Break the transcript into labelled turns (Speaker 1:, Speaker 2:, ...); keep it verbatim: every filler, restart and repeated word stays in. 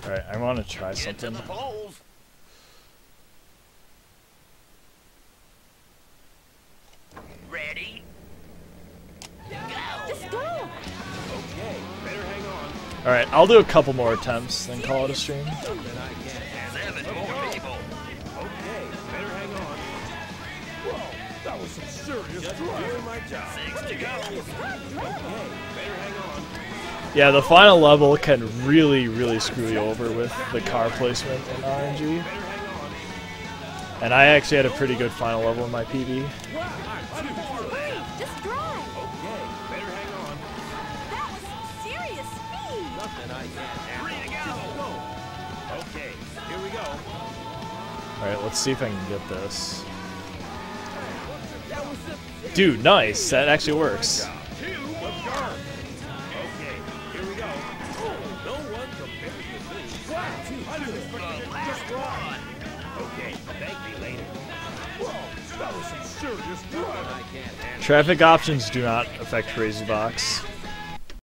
Speaker 1: Alright, I want to try something.
Speaker 2: Ready? Go.
Speaker 3: Just go.
Speaker 4: Okay, better hang on.
Speaker 1: Alright, I'll do a couple more attempts, then call it a stream.
Speaker 2: Seven more people.
Speaker 4: Okay, better hang on. Whoa, that was some serious Just doing my job.
Speaker 2: Six to go.
Speaker 4: Okay, better hang on.
Speaker 1: Yeah, the final level can really, really screw you over with the car placement in R N G.
Speaker 4: Better hang on.
Speaker 1: And I actually had a pretty good final level in my P B.
Speaker 3: Just drive.
Speaker 4: Okay, better hang on.
Speaker 3: That was some serious speed.
Speaker 4: Nothing I can't handle.
Speaker 2: Three to go.
Speaker 4: Go. Okay, here we go.
Speaker 1: Alright, let's see if I can get this. Dude, nice. That actually works.
Speaker 4: Two of guard. Okay, here we go. Oh, no one compares with me. Wow, I didn't expect to get just right. Okay, thank me later. Whoa, that was some serious driving. I can't handle.
Speaker 1: Traffic options do not affect Crazy Box.